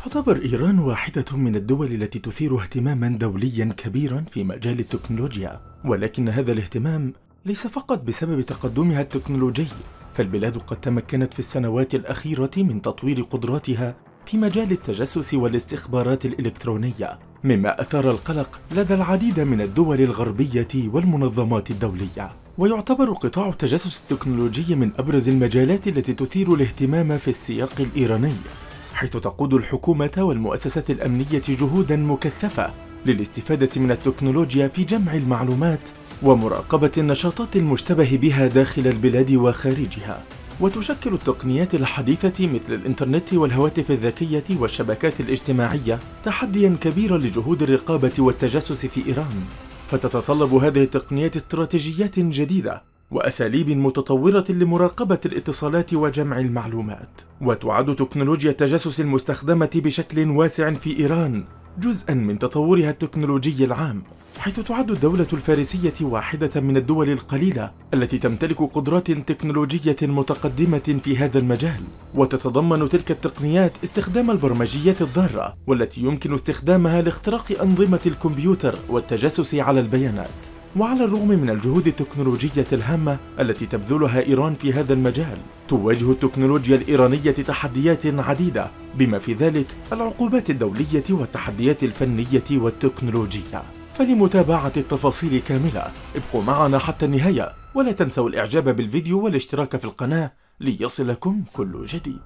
تعتبر إيران واحدة من الدول التي تثير اهتماما دوليا كبيرا في مجال التكنولوجيا، ولكن هذا الاهتمام ليس فقط بسبب تقدمها التكنولوجي، فالبلاد قد تمكنت في السنوات الأخيرة من تطوير قدراتها في مجال التجسس والاستخبارات الإلكترونية، مما أثار القلق لدى العديد من الدول الغربية والمنظمات الدولية. ويعتبر قطاع التجسس التكنولوجي من أبرز المجالات التي تثير الاهتمام في السياق الإيراني، حيث تقود الحكومة والمؤسسات الأمنية جهوداً مكثفة للاستفادة من التكنولوجيا في جمع المعلومات ومراقبة النشاطات المشتبه بها داخل البلاد وخارجها. وتشكل التقنيات الحديثة مثل الإنترنت والهواتف الذكية والشبكات الاجتماعية تحدياً كبيراً لجهود الرقابة والتجسس في إيران، فتتطلب هذه التقنيات استراتيجيات جديدة وأساليب متطورة لمراقبة الاتصالات وجمع المعلومات. وتعد تكنولوجيا التجسس المستخدمة بشكل واسع في إيران جزءاً من تطورها التكنولوجي العام، حيث تعد الدولة الفارسية واحدة من الدول القليلة التي تمتلك قدرات تكنولوجية متقدمة في هذا المجال. وتتضمن تلك التقنيات استخدام البرمجيات الضارة والتي يمكن استخدامها لاختراق أنظمة الكمبيوتر والتجسس على البيانات. وعلى الرغم من الجهود التكنولوجية الهامة التي تبذلها إيران في هذا المجال، تواجه التكنولوجيا الإيرانية تحديات عديدة، بما في ذلك العقوبات الدولية والتحديات الفنية والتكنولوجية. فلمتابعة التفاصيل كاملة ابقوا معنا حتى النهاية، ولا تنسوا الإعجاب بالفيديو والاشتراك في القناة ليصلكم كل جديد.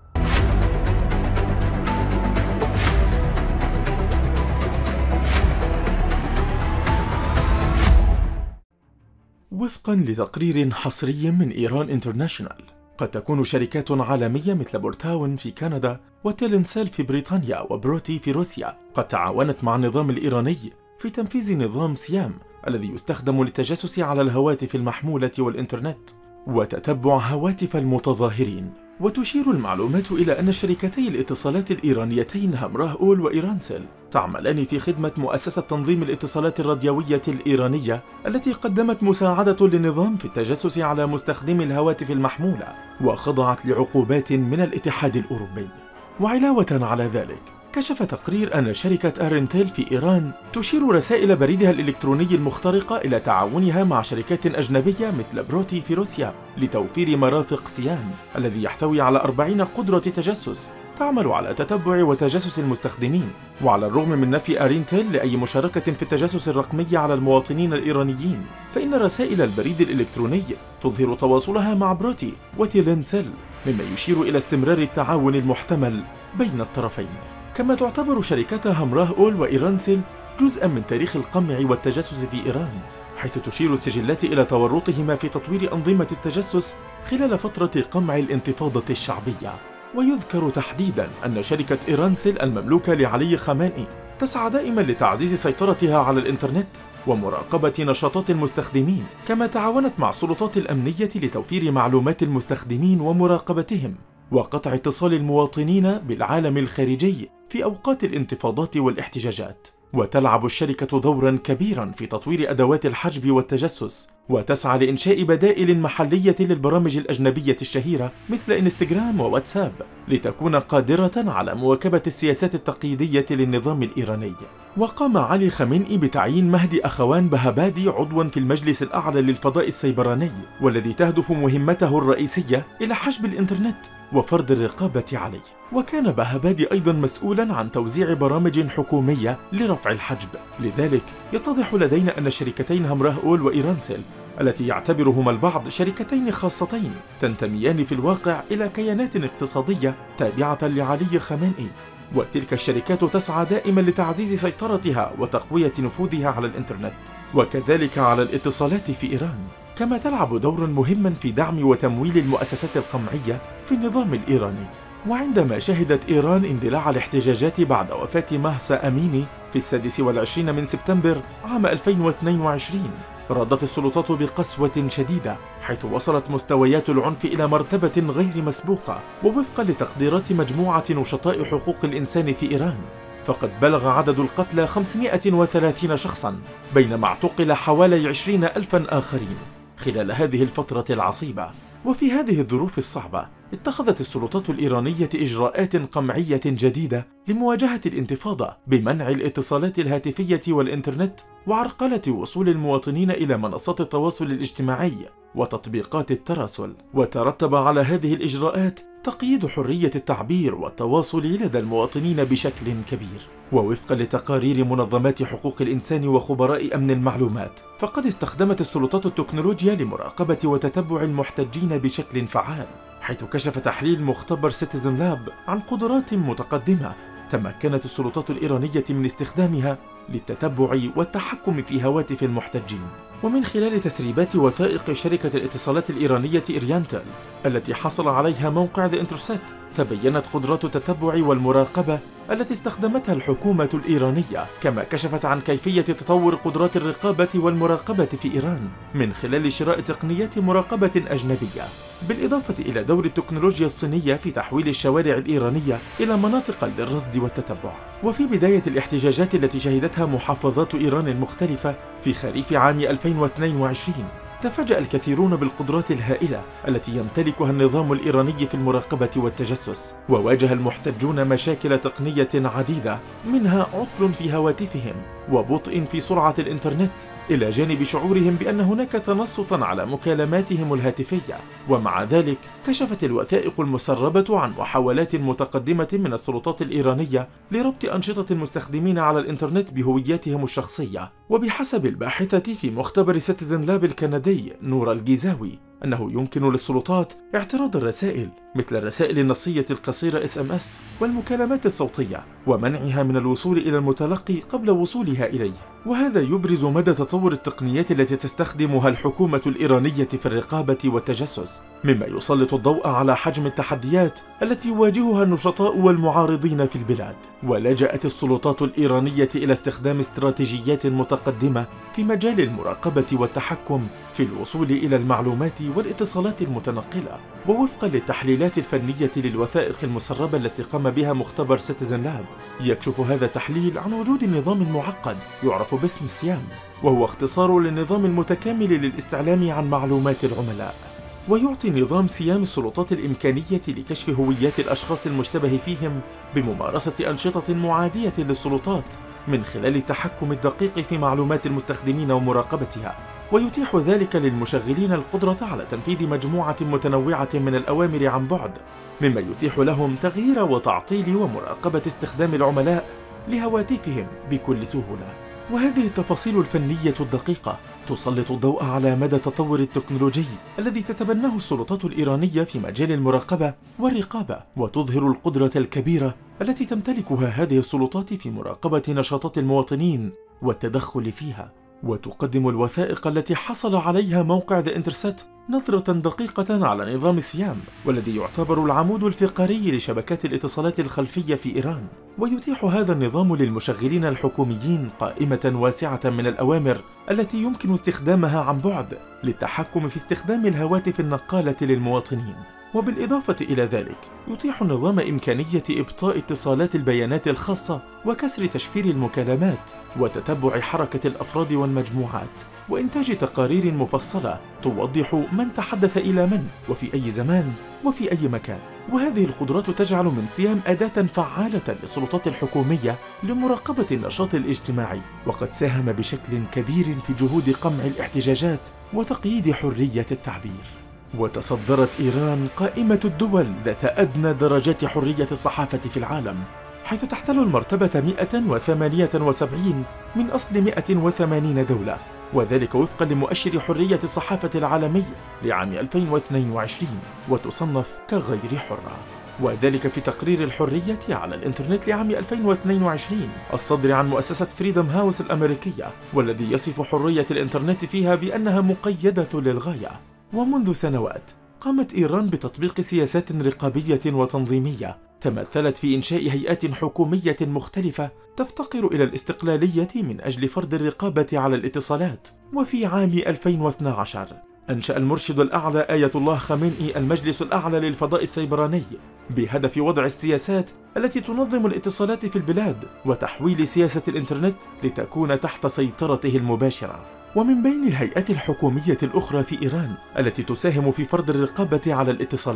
وفقاً لتقرير حصري من إيران انترناشونال، قد تكون شركات عالمية مثل بورتاون في كندا وتيلنسيل في بريطانيا وبروتي في روسيا قد تعاونت مع النظام الإيراني في تنفيذ نظام سيام الذي يستخدم للتجسس على الهواتف المحمولة والإنترنت وتتبع هواتف المتظاهرين. وتشير المعلومات إلى أن شركتي الاتصالات الإيرانيتين همراه أول وإيرانسيل تعملان في خدمة مؤسسة تنظيم الاتصالات الراديوية الإيرانية التي قدمت مساعدة للنظام في التجسس على مستخدمي الهواتف المحمولة، وخضعت لعقوبات من الاتحاد الأوروبي. وعلاوة على ذلك، كشف تقرير أن شركة أرينتيل في إيران تشير رسائل بريدها الإلكتروني المخترقة إلى تعاونها مع شركات أجنبية مثل بروتي في روسيا لتوفير مرافق سيام الذي يحتوي على 40 قدرة تجسس تعمل على تتبع وتجسس المستخدمين. وعلى الرغم من نفي أرينتيل لأي مشاركة في التجسس الرقمي على المواطنين الإيرانيين، فإن رسائل البريد الإلكتروني تظهر تواصلها مع بروتي وتيلنسيل، مما يشير إلى استمرار التعاون المحتمل بين الطرفين. كما تعتبر شركتا همراه أول وإيرانسيل جزءاً من تاريخ القمع والتجسس في إيران، حيث تشير السجلات إلى تورطهما في تطوير أنظمة التجسس خلال فترة قمع الانتفاضة الشعبية. ويذكر تحديداً أن شركة إيرانسيل المملوكة لعلي خامنئي تسعى دائماً لتعزيز سيطرتها على الإنترنت ومراقبة نشاطات المستخدمين، كما تعاونت مع السلطات الأمنية لتوفير معلومات المستخدمين ومراقبتهم وقطع اتصال المواطنين بالعالم الخارجي في أوقات الانتفاضات والاحتجاجات. وتلعب الشركة دوراً كبيراً في تطوير أدوات الحجب والتجسس، وتسعى لإنشاء بدائل محلية للبرامج الأجنبية الشهيرة مثل إنستغرام وواتساب لتكون قادرة على مواكبة السياسات التقييدية للنظام الإيراني. وقام علي خامنئي بتعيين مهدي أخوان بهبادي عضواً في المجلس الأعلى للفضاء السيبراني، والذي تهدف مهمته الرئيسية إلى حجب الإنترنت وفرض الرقابة عليه. وكان بهبادي أيضاً مسؤولاً عن توزيع برامج حكومية لرفع الحجب. لذلك يتضح لدينا أن الشركتين همراه أول وإيرانسيل التي يعتبرهما البعض شركتين خاصتين تنتميان في الواقع إلى كيانات اقتصادية تابعة لعلي خامنئي، وتلك الشركات تسعى دائما لتعزيز سيطرتها وتقوية نفوذها على الإنترنت وكذلك على الاتصالات في إيران، كما تلعب دورا مهما في دعم وتمويل المؤسسات القمعية في النظام الإيراني. وعندما شهدت إيران اندلاع الاحتجاجات بعد وفاة مهسا أميني في 26 من سبتمبر عام 2022، ردت السلطات بقسوة شديدة، حيث وصلت مستويات العنف إلى مرتبة غير مسبوقة. ووفقا لتقديرات مجموعة نشطاء حقوق الإنسان في إيران، فقد بلغ عدد القتلى 530 شخصا، بينما اعتقل حوالي 20,000 آخرين خلال هذه الفترة العصيبة. وفي هذه الظروف الصعبة اتخذت السلطات الإيرانية إجراءات قمعية جديدة لمواجهة الانتفاضة بمنع الاتصالات الهاتفية والإنترنت وعرقلة وصول المواطنين إلى منصات التواصل الاجتماعي وتطبيقات التراسل. وترتب على هذه الإجراءات تقييد حرية التعبير والتواصل لدى المواطنين بشكل كبير. ووفقا لتقارير منظمات حقوق الإنسان وخبراء أمن المعلومات، فقد استخدمت السلطات التكنولوجيا لمراقبة وتتبع المحتجين بشكل فعال، حيث كشف تحليل مختبر سيتيزن لاب عن قدرات متقدمة تمكنت السلطات الإيرانية من استخدامها للتتبع والتحكم في هواتف المحتجين. ومن خلال تسريبات وثائق شركة الاتصالات الإيرانية إريانتل التي حصل عليها موقع The Intercept، تبينت قدرات التتبع والمراقبة التي استخدمتها الحكومة الإيرانية، كما كشفت عن كيفية تطور قدرات الرقابة والمراقبة في إيران من خلال شراء تقنيات مراقبة أجنبية، بالإضافة إلى دور التكنولوجيا الصينية في تحويل الشوارع الإيرانية إلى مناطق للرصد والتتبع. وفي بداية الاحتجاجات التي شهدتها محافظات إيران المختلفة في خريف عام 2022، تفاجأ الكثيرون بالقدرات الهائلة التي يمتلكها النظام الإيراني في المراقبة والتجسس، وواجه المحتجون مشاكل تقنية عديدة، منها عطل في هواتفهم وبطء في سرعة الإنترنت، إلى جانب شعورهم بأن هناك تنصتاً على مكالماتهم الهاتفية. ومع ذلك كشفت الوثائق المسربة عن محاولات متقدمة من السلطات الإيرانية لربط أنشطة المستخدمين على الإنترنت بهوياتهم الشخصية. وبحسب الباحثة في مختبر سيتيزن لاب الكندي نورا الجيزاوي، أنه يمكن للسلطات اعتراض الرسائل مثل الرسائل النصية القصيرة SMS والمكالمات الصوتية ومنعها من الوصول إلى المتلقي قبل وصولها إليه. وهذا يبرز مدى تطور التقنيات التي تستخدمها الحكومة الإيرانية في الرقابة والتجسس، مما يسلط الضوء على حجم التحديات التي يواجهها النشطاء والمعارضين في البلاد. ولجأت السلطات الإيرانية إلى استخدام استراتيجيات متقدمة في مجال المراقبة والتحكم في الوصول إلى المعلومات والاتصالات المتنقلة. ووفقا للتحليلات الفنية للوثائق المسربة التي قام بها مختبر سيتيزن لاب، يكشف هذا التحليل عن وجود نظام معقد يعرف باسم السيام، وهو اختصار للنظام المتكامل للاستعلام عن معلومات العملاء. ويعطي نظام سيام السلطات الإمكانية لكشف هويات الأشخاص المشتبه فيهم بممارسة أنشطة معادية للسلطات من خلال التحكم الدقيق في معلومات المستخدمين ومراقبتها، ويتيح ذلك للمشغلين القدرة على تنفيذ مجموعة متنوعة من الأوامر عن بعد، مما يتيح لهم تغيير وتعطيل ومراقبة استخدام العملاء لهواتفهم بكل سهولة. وهذه التفاصيل الفنية الدقيقة تسلط الضوء على مدى التطور التكنولوجي الذي تتبناه السلطات الإيرانية في مجال المراقبة والرقابة، وتظهر القدرة الكبيرة التي تمتلكها هذه السلطات في مراقبة نشاطات المواطنين والتدخل فيها. وتقدم الوثائق التي حصل عليها موقع The Intercept نظرة دقيقة على نظام سيام، والذي يعتبر العمود الفقري لشبكات الاتصالات الخلفية في إيران. ويتيح هذا النظام للمشغلين الحكوميين قائمة واسعة من الأوامر التي يمكن استخدامها عن بعد للتحكم في استخدام الهواتف النقالة للمواطنين. وبالإضافة إلى ذلك يتيح النظام إمكانية إبطاء اتصالات البيانات الخاصة وكسر تشفير المكالمات وتتبع حركة الأفراد والمجموعات، وإنتاج تقارير مفصلة توضح من تحدث إلى من وفي أي زمان وفي أي مكان. وهذه القدرات تجعل من سيام أداة فعالة للسلطات الحكومية لمراقبة النشاط الاجتماعي، وقد ساهم بشكل كبير في جهود قمع الاحتجاجات وتقييد حرية التعبير. وتصدرت إيران قائمة الدول ذات أدنى درجات حرية الصحافة في العالم، حيث تحتل المرتبة 178 من أصل 180 دولة، وذلك وفقا لمؤشر حرية الصحافة العالمي لعام 2022، وتصنف كغير حرة، وذلك في تقرير الحرية على الإنترنت لعام 2022 الصادر عن مؤسسة فريدم هاوس الأمريكية، والذي يصف حرية الإنترنت فيها بأنها مقيدة للغاية. ومنذ سنوات قامت إيران بتطبيق سياسات رقابية وتنظيمية تمثلت في إنشاء هيئات حكومية مختلفة تفتقر إلى الاستقلالية من أجل فرض الرقابة على الاتصالات. وفي عام 2012 أنشأ المرشد الأعلى آية الله خامنئي المجلس الأعلى للفضاء السيبراني بهدف وضع السياسات التي تنظم الاتصالات في البلاد وتحويل سياسة الإنترنت لتكون تحت سيطرته المباشرة. ومن بين الهيئات الحكومية الأخرى في إيران التي تساهم في فرض الرقابة على الاتصالات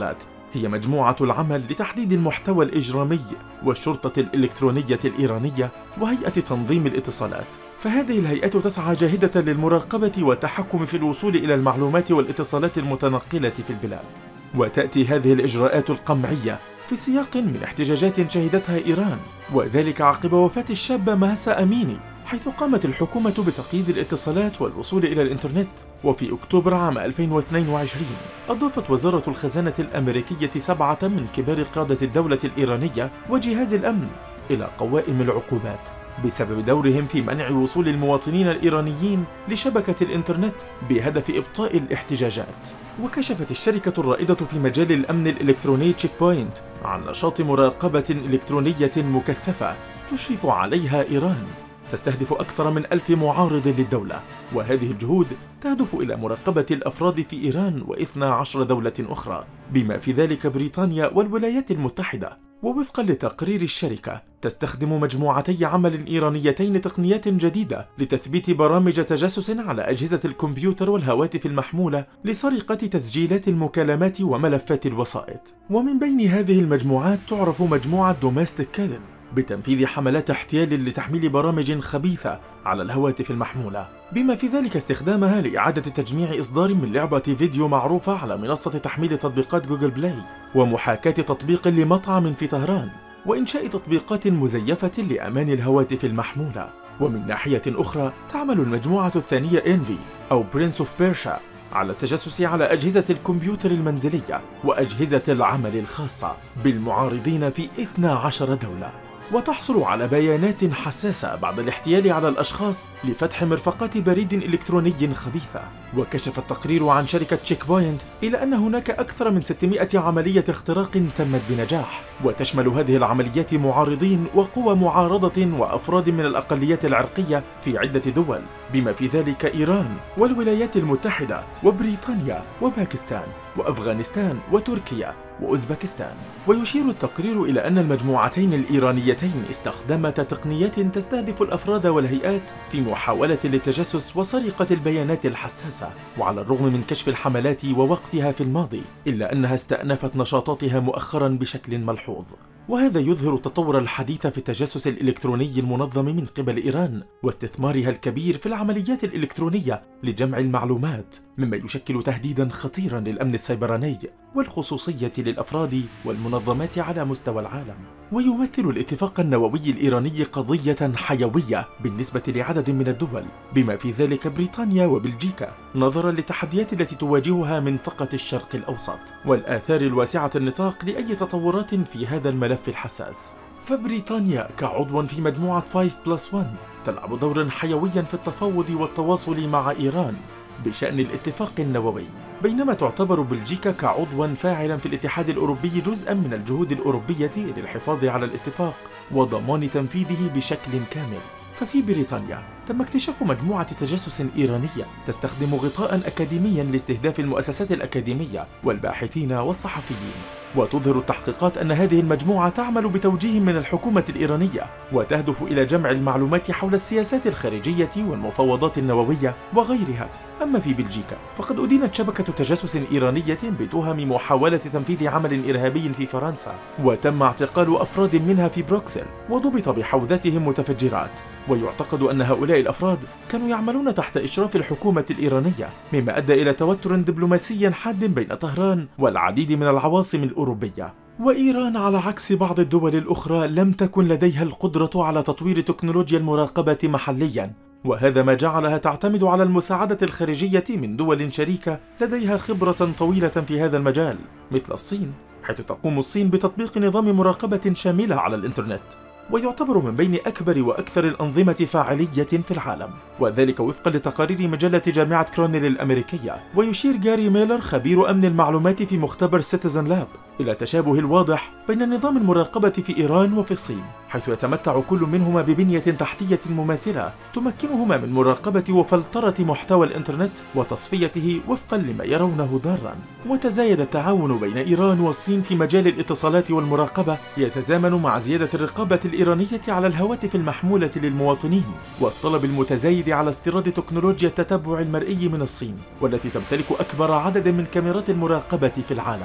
هي مجموعة العمل لتحديد المحتوى الإجرامي والشرطة الإلكترونية الإيرانية وهيئة تنظيم الاتصالات. فهذه الهيئات تسعى جاهدة للمراقبة والتحكم في الوصول إلى المعلومات والاتصالات المتنقلة في البلاد. وتأتي هذه الإجراءات القمعية في سياق من احتجاجات شهدتها إيران، وذلك عقب وفاة الشابة مهسا أميني، حيث قامت الحكومة بتقييد الاتصالات والوصول إلى الإنترنت. وفي أكتوبر عام 2022 أضافت وزارة الخزانة الأمريكية 7 من كبار قادة الدولة الإيرانية وجهاز الأمن إلى قوائم العقوبات بسبب دورهم في منع وصول المواطنين الإيرانيين لشبكة الإنترنت بهدف إبطاء الاحتجاجات. وكشفت الشركة الرائدة في مجال الأمن الإلكتروني تشيك بوينت عن نشاط مراقبة إلكترونية مكثفة تشرف عليها إيران، تستهدف أكثر من 1000 معارض للدولة، وهذه الجهود تهدف إلى مراقبة الأفراد في إيران و12 دولة أخرى بما في ذلك بريطانيا والولايات المتحدة. ووفقا لتقرير الشركة، تستخدم مجموعتي عمل إيرانيتين تقنيات جديدة لتثبيت برامج تجسس على أجهزة الكمبيوتر والهواتف المحمولة لسرقة تسجيلات المكالمات وملفات الوسائط. ومن بين هذه المجموعات تعرف مجموعة دوميستيك كيلن بتنفيذ حملات احتيال لتحميل برامج خبيثة على الهواتف المحمولة، بما في ذلك استخدامها لإعادة تجميع إصدار من لعبة فيديو معروفة على منصة تحميل تطبيقات جوجل بلاي، ومحاكاة تطبيق لمطعم في طهران، وإنشاء تطبيقات مزيفة لأمان الهواتف المحمولة. ومن ناحية أخرى تعمل المجموعة الثانية إنفي أو برنس أوف بيرشا على التجسس على أجهزة الكمبيوتر المنزلية وأجهزة العمل الخاصة بالمعارضين في 12 دولة، وتحصل على بيانات حساسة بعد الاحتيال على الأشخاص لفتح مرفقات بريد إلكتروني خبيثة. وكشف التقرير عن شركة تشيك بوينت إلى أن هناك أكثر من 600 عملية اختراق تمت بنجاح، وتشمل هذه العمليات معارضين وقوى معارضة وأفراد من الأقليات العرقية في عدة دول بما في ذلك إيران والولايات المتحدة وبريطانيا وباكستان وأفغانستان وتركيا وأوزبكستان. ويشير التقرير إلى أن المجموعتين الإيرانيتين استخدمتا تقنيات تستهدف الأفراد والهيئات في محاولة للتجسس وسرقة البيانات الحساسة. وعلى الرغم من كشف الحملات ووقفها في الماضي، إلا أنها استأنفت نشاطاتها مؤخرا بشكل ملحوظ، وهذا يظهر التطور الحديث في التجسس الإلكتروني المنظم من قبل إيران واستثمارها الكبير في العمليات الإلكترونية لجمع المعلومات، مما يشكل تهديدا خطيرا للأمن السيبراني والخصوصية للأفراد والمنظمات على مستوى العالم. ويمثل الاتفاق النووي الإيراني قضية حيوية بالنسبة لعدد من الدول بما في ذلك بريطانيا وبلجيكا، نظرا للتحديات التي تواجهها منطقة الشرق الأوسط والآثار الواسعة النطاق لأي تطورات في هذا الملف الحساس. فبريطانيا كعضو في مجموعة 5+1 تلعب دورا حيويا في التفاوض والتواصل مع إيران بشأن الاتفاق النووي، بينما تعتبر بلجيكا كعضوا فاعلا في الاتحاد الأوروبي جزءا من الجهود الأوروبية للحفاظ على الاتفاق وضمان تنفيذه بشكل كامل. ففي بريطانيا تم اكتشاف مجموعة تجسس إيرانية تستخدم غطاء أكاديميا لاستهداف المؤسسات الأكاديمية والباحثين والصحفيين. وتظهر التحقيقات أن هذه المجموعة تعمل بتوجيه من الحكومة الإيرانية وتهدف إلى جمع المعلومات حول السياسات الخارجية والمفاوضات النووية وغيرها. أما في بلجيكا فقد أدينت شبكة تجسس إيرانية بتهم محاولة تنفيذ عمل إرهابي في فرنسا، وتم اعتقال أفراد منها في بروكسل وضبط بحوزتهم متفجرات. ويعتقد أن هؤلاء الأفراد كانوا يعملون تحت إشراف الحكومة الإيرانية، مما أدى إلى توتر دبلوماسي حاد بين طهران والعديد من العواصم الأوروبية. وإيران على عكس بعض الدول الأخرى لم تكن لديها القدرة على تطوير تكنولوجيا المراقبة محلياً، وهذا ما جعلها تعتمد على المساعدة الخارجية من دول شريكة لديها خبرة طويلة في هذا المجال مثل الصين، حيث تقوم الصين بتطبيق نظام مراقبة شاملة على الإنترنت، ويعتبر من بين أكبر وأكثر الأنظمة فاعلية في العالم، وذلك وفقا لتقارير مجلة جامعة كورنيل الأمريكية. ويشير جاري ميلر خبير أمن المعلومات في مختبر سيتيزن لاب إلى تشابه الواضح بين نظام المراقبة في إيران وفي الصين، حيث يتمتع كل منهما ببنية تحتية مماثلة تمكنهما من مراقبة وفلترة محتوى الإنترنت وتصفيته وفقا لما يرونه ضارا. وتزايد التعاون بين إيران والصين في مجال الاتصالات والمراقبة يتزامن مع زيادة الرقابة الإيرانية على الهواتف المحمولة للمواطنين والطلب المتزايد على استيراد تكنولوجيا التتبع المرئي من الصين، والتي تمتلك أكبر عدد من كاميرات المراقبة في العالم.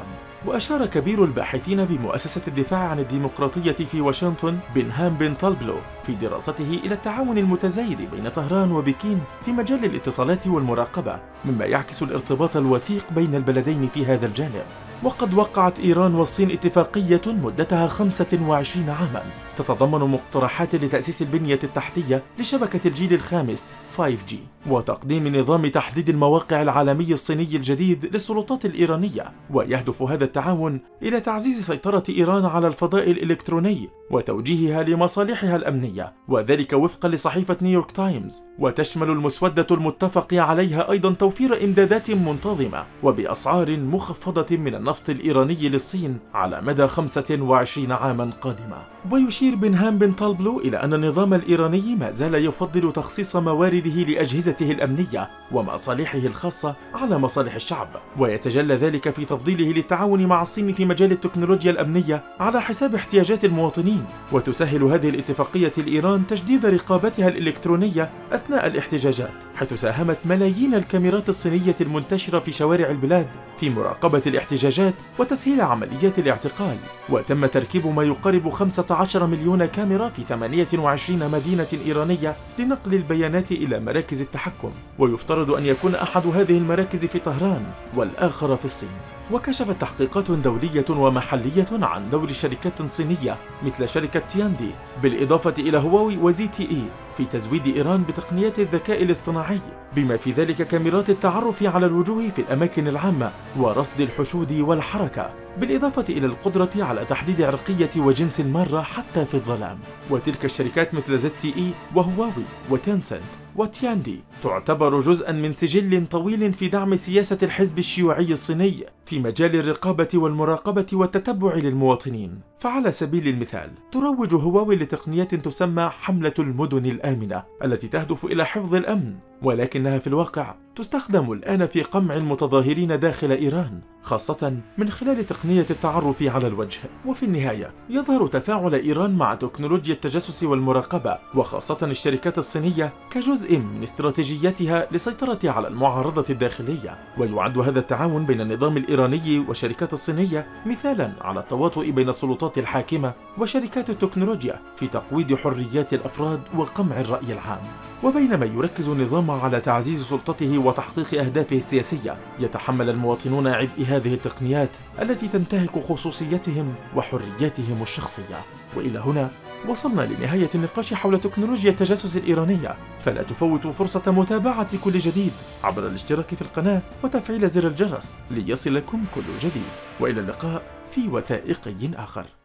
وأشار كبير الباحثين بمؤسسة الدفاع عن الديمقراطية في واشنطن بنهام بن طلبلو في دراسته إلى التعاون المتزايد بين طهران وبكين في مجال الاتصالات والمراقبة، مما يعكس الارتباط الوثيق بين البلدين في هذا الجانب. وقد وقعت إيران والصين اتفاقية مدتها 25 عاما تتضمن مقترحات لتأسيس البنية التحتية لشبكة الجيل الخامس 5G وتقديم نظام تحديد المواقع العالمي الصيني الجديد للسلطات الإيرانية. ويهدف هذا التعاون إلى تعزيز سيطرة إيران على الفضاء الإلكتروني وتوجيهها لمصالحها الأمنية، وذلك وفقا لصحيفة نيويورك تايمز. وتشمل المسودة المتفق عليها أيضا توفير إمدادات منتظمة وبأسعار مخفضة من النفط الإيراني للصين على مدى 25 عاما قادمة. ويشير بنهام بن طلبلو إلى أن النظام الإيراني ما زال يفضل تخصيص موارده لأجهزته الأمنية ومصالحه الخاصة على مصالح الشعب، ويتجلى ذلك في تفضيله للتعاون مع الصين في مجال التكنولوجيا الأمنية على حساب احتياجات المواطنين. وتسهل هذه الاتفاقية لإيران تجديد رقابتها الإلكترونية أثناء الاحتجاجات، حيث ساهمت ملايين الكاميرات الصينية المنتشرة في شوارع البلاد في مراقبة الاحتجاجات وتسهيل عمليات الاعتقال. وتم تركيب ما يقارب 15 مليون كاميرا في 28 مدينة إيرانية لنقل البيانات إلى مراكز التحكم، ويفترض أن يكون أحد هذه المراكز في طهران والآخر في الصين. وكشفت تحقيقات دولية ومحلية عن دور شركات صينية مثل شركة تياندي بالإضافة إلى هواوي وZTE في تزويد إيران بتقنيات الذكاء الاصطناعي، بما في ذلك كاميرات التعرف على الوجوه في الأماكن العامة ورصد الحشود والحركة، بالإضافة إلى القدرة على تحديد عرقية وجنس المارة حتى في الظلام. وتلك الشركات مثل ZTE وهواوي وتنسنت وتياندي تعتبر جزءا من سجل طويل في دعم سياسة الحزب الشيوعي الصيني في مجال الرقابة والمراقبة والتتبع للمواطنين. فعلى سبيل المثال تروج هواوي لتقنيات تسمى حملة المدن الآمنة التي تهدف إلى حفظ الأمن، ولكنها في الواقع تستخدم الآن في قمع المتظاهرين داخل إيران، خاصة من خلال تقنية التعرف على الوجه. وفي النهاية يظهر تفاعل إيران مع تكنولوجيا التجسس والمراقبة وخاصة الشركات الصينية كجزء من استراتيجيتها للسيطرة على المعارضة الداخلية. ويعد هذا التعاون بين النظام الإيراني والشركات الصينية مثالا على التواطؤ بين السلطات الحاكمة وشركات التكنولوجيا في تقويض حريات الأفراد وقمع الرأي العام. وبينما يركز النظام على تعزيز سلطته وتحقيق أهدافه السياسية، يتحمل المواطنون عبء هذه التقنيات التي تنتهك خصوصيتهم وحرياتهم الشخصية. وإلى هنا وصلنا لنهاية النقاش حول تكنولوجيا التجسس الإيرانية، فلا تفوتوا فرصة متابعة كل جديد عبر الاشتراك في القناة وتفعيل زر الجرس ليصلكم كل جديد. وإلى اللقاء في وثائقي آخر.